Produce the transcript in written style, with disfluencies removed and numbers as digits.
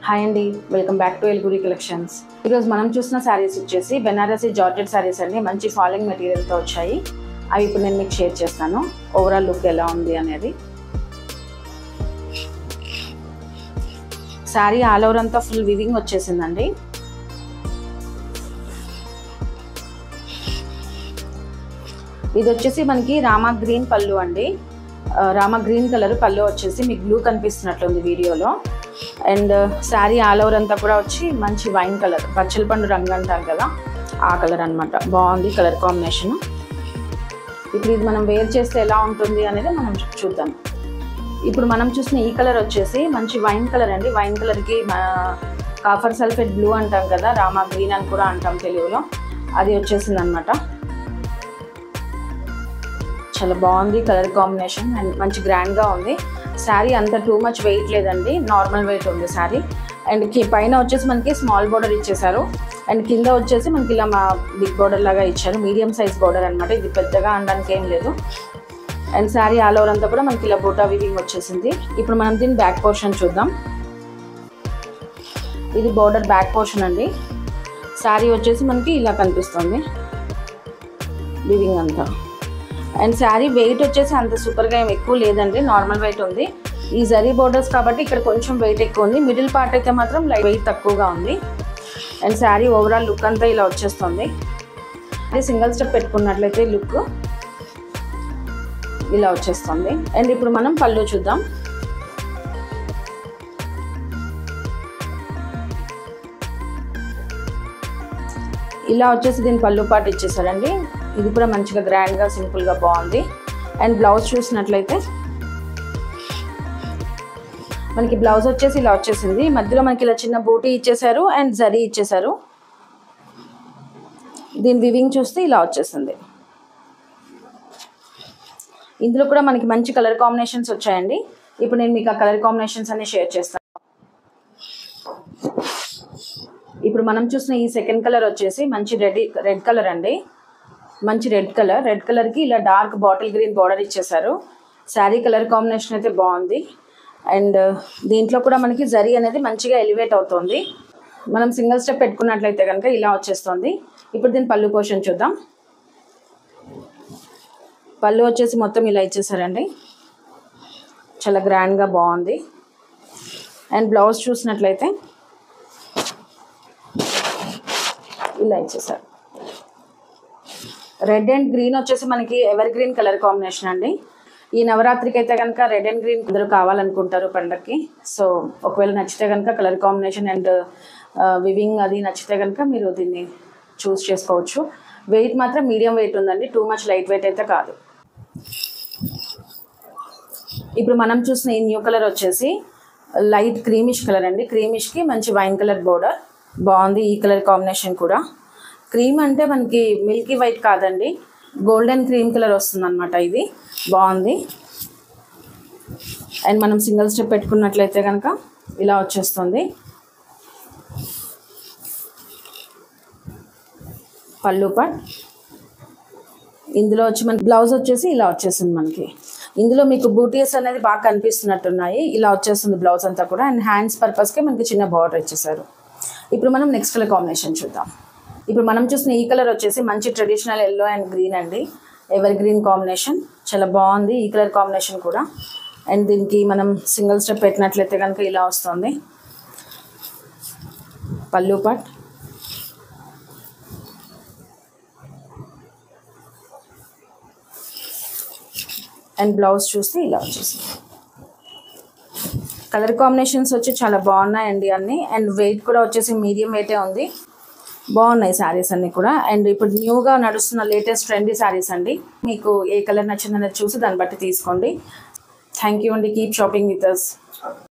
Hi అండి, welcome back to ఎల్గురి collections. ఈరోజు మనం చూసిన శారీస్ వచ్చేసి బెనారసీ జార్జెట్ శారీస్ అండి. మంచి ఫాలింగ్ మెటీరియల్తో వచ్చాయి. అవి ఇప్పుడు నేను మీకు షేర్ చేస్తాను. ఓవరాల్ లుక్ ఎలా ఉంది అనేది. శారీ ఆల్ ఓవర్ అంతా ఫుల్ వివింగ్ వచ్చేసిందండి. ఇది వచ్చేసి మనకి రామా గ్రీన్ పళ్ళు అండి. రామా గ్రీన్ కలర్ పళ్ళు వచ్చేసి మీకు బ్లూ కనిపిస్తున్నట్లుంది వీడియోలో. అండ్ శారీ ఆల్ ఓవర్ అంతా కూడా వచ్చి మంచి వైన్ కలర్, పచ్చల పండు రంగు అంటారు కదా, ఆ కలర్ అనమాట. బాగుంది కలర్ కాంబినేషన్. ఇప్పుడు ఇది మనం వేర్ చేస్తే ఎలా ఉంటుంది అనేది మనం చూద్దాం. ఇప్పుడు మనం చూసిన ఈ కలర్ వచ్చేసి మంచి వైన్ కలర్ అండి. వైన్ కలర్కి కాఫర్ సల్ఫేట్ బ్లూ అంటాం కదా, రామా గ్రీన్ అని కూడా అంటాం తెలుగులో, అది వచ్చేసింది అనమాట. చాలా బాగుంది కలర్ కాంబినేషన్ అండ్ మంచి గ్రాండ్గా ఉంది. శారీ అంత టూ మచ్ వెయిట్ లేదండి, నార్మల్ వెయిట్ ఉంది శారీ. అండ్ పైన వచ్చేసి మనకి స్మాల్ బోర్డర్ ఇచ్చేసారు. అండ్ కింద వచ్చేసి మనకి ఇలా మా బిగ్ బోర్డర్ లాగా ఇచ్చారు. మీడియం సైజ్ బోర్డర్ అనమాట. ఇది పెద్దగా అనడానికి ఏం లేదు. అండ్ శారీ ఆల్ ఓవర్ అంతా కూడా మనకి ఇలా బూటా వివింగ్ వచ్చేసింది. ఇప్పుడు మనం దీని బ్యాక్ పోర్షన్ చూద్దాం. ఇది బోర్డర్ బ్యాక్ పోర్షన్ అండి. శారీ వచ్చేసి మనకి ఇలా కనిపిస్తుంది వివింగ్ అంతా. అండ్ శారీ వెయిట్ వచ్చేసి అంత సూపర్గా ఏం ఎక్కువ లేదండి, నార్మల్ వెయిట్ ఉంది. ఈ జరీ బోర్డర్స్ కాబట్టి ఇక్కడ కొంచెం వెయిట్ ఎక్కువ ఉంది. మిడిల్ పార్ట్ అయితే మాత్రం వెయిట్ తక్కువగా ఉంది. అండ్ శారీ ఓవరాల్ లుక్ అంతా ఇలా వచ్చేస్తుంది. అది సింగిల్ స్టెప్ పెట్టుకున్నట్లయితే లుక్ ఇలా వచ్చేస్తుంది. అండ్ ఇప్పుడు మనం పళ్ళు చూద్దాం. ఇలా వచ్చేసి దీని పళ్ళు పాటు ఇచ్చేసారండి. ఇది కూడా మంచిగా గ్రాండ్గా సింపుల్గా బాగుంది. అండ్ బ్లౌజ్ చూసినట్లయితే మనకి బ్లౌజ్ వచ్చేసి ఇలా వచ్చేసింది. మధ్యలో మనకి ఇలా చిన్న బూటీ ఇచ్చేసారు అండ్ జరీ ఇచ్చేసారు. దీని వివింగ్ చూస్తే ఇలా వచ్చేసింది. ఇందులో కూడా మనకి మంచి కలర్ కాంబినేషన్స్ వచ్చాయండి. ఇప్పుడు నేను మీకు ఆ కలర్ కాంబినేషన్స్ అన్ని షేర్ చేస్తాను. ఇప్పుడు మనం చూసిన ఈ సెకండ్ కలర్ వచ్చేసి మంచి రెడ్ కలర్ అండి. మంచి రెడ్ కలర్కి ఇలా డార్క్ బాటిల్ గ్రీన్ బార్డర్ ఇచ్చేసారు. శారీ కలర్ కాంబినేషన్ అయితే బాగుంది. అండ్ దీంట్లో కూడా మనకి జరీ అనేది మంచిగా ఎలివేట్ అవుతుంది. మనం సింగిల్ స్టెప్ పెట్టుకున్నట్లయితే కనుక ఇలా వచ్చేస్తుంది. ఇప్పుడు దీని పళ్ళు పోర్షన్ చూద్దాం. పళ్ళు వచ్చేసి మొత్తం ఇలా ఇచ్చేసారండి. చాలా గ్రాండ్గా బాగుంది. అండ్ బ్లౌజ్ చూసినట్లయితే ఇలా ఇచ్చేసారు. రెడ్ అండ్ గ్రీన్ వచ్చేసి మనకి ఎవర్ గ్రీన్ కలర్ కాంబినేషన్ అండి. ఈ నవరాత్రికి అయితే కనుక రెడ్ అండ్ గ్రీన్ అందరూ కావాలనుకుంటారు పండగకి. సో ఒకవేళ నచ్చితే కనుక కలర్ కాంబినేషన్ అండ్ వివింగ్ అది నచ్చితే కనుక మీరు దీన్ని చూస్ చేసుకోవచ్చు. వెయిట్ మాత్రం మీడియం వెయిట్ ఉందండి, టూ మచ్ లైట్ వెయిట్ అయితే కాదు. ఇప్పుడు మనం చూసిన ఈ న్యూ కలర్ వచ్చేసి లైట్ క్రీమిష్ కలర్ అండి. క్రీమిష్కి మంచి వైన్ కలర్ బోర్డర్ బాగుంది. ఈ కలర్ కాంబినేషన్ కూడా క్రీమ్ అంటే మనకి మిల్కీ వైట్ కాదండి, గోల్డెన్ క్రీమ్ కలర్ వస్తుంది అనమాట. ఇది బాగుంది. అండ్ మనం సింగిల్ స్టెప్ పెట్టుకున్నట్లయితే కనుక ఇలా వచ్చేస్తుంది. పళ్ళు పాట్ ఇందులో వచ్చి మనకి బ్లౌజ్ వచ్చేసి ఇలా వచ్చేసింది. మనకి ఇందులో మీకు బూటీస్ అనేది బాగా కనిపిస్తున్నట్టున్నాయి. ఇలా వచ్చేస్తుంది బ్లౌజ్ అంతా కూడా. అండ్ హ్యాండ్స్ పర్పస్కి మనకి చిన్న బార్డర్ ఇచ్చేసారు. ఇప్పుడు మనం నెక్స్ట్ కలర్ కాంబినేషన్ చూద్దాం. ఇప్పుడు మనం చూసిన ఈ కలర్ వచ్చేసి మంచి ట్రెడిషనల్ ఎల్లో అండ్ గ్రీన్ అండి. ఎవర్ గ్రీన్ కాంబినేషన్ చాలా బాగుంది ఈ కలర్ కాంబినేషన్ కూడా. అండ్ దీనికి మనం సింగిల్ స్టెప్ పెట్టినట్లయితే కనుక ఇలా వస్తుంది. పళ్ళు పాట్ అండ్ బ్లౌజ్ చూస్తే ఇలా వచ్చేసింది. కలర్ కాంబినేషన్స్ వచ్చి చాలా బాగున్నాయండి అన్నీ. అండ్ వెయిట్ కూడా వచ్చేసి మీడియం వెయిటే ఉంది. బాగున్నాయి శారీస్ అన్నీ కూడా. అండ్ ఇప్పుడు న్యూగా నడుస్తున్న లేటెస్ట్ ట్రెండీ శారీస్ అండి. మీకు ఏ కలర్ నచ్చిందనేది చూసి దాన్ని బట్టి తీసుకోండి. థ్యాంక్ యూ అండి. Keep shopping with us.